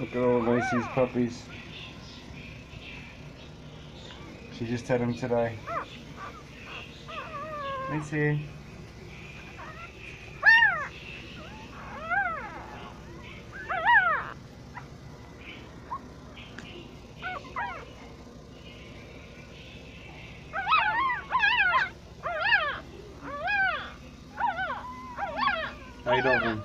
Look at all Macy's puppies. She just had them today. Macy. How you doing?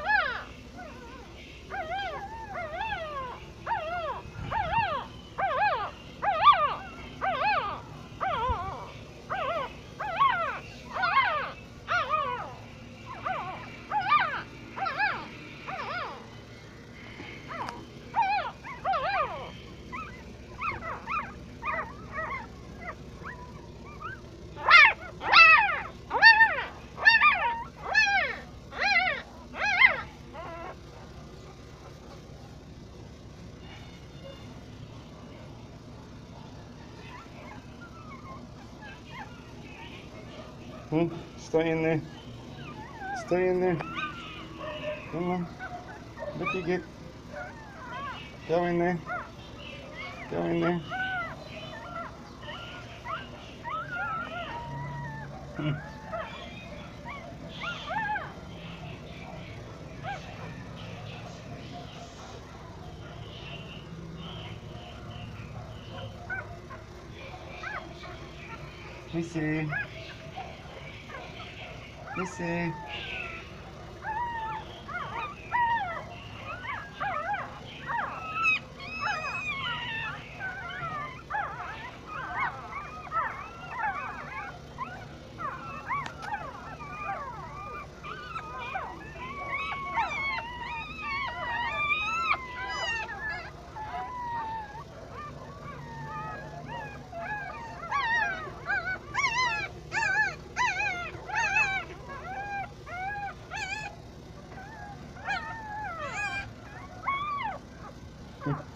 Stay in there. Stay in there. Come on. Look you get. Go in there. Go in there. Missy. Missy. Hmm.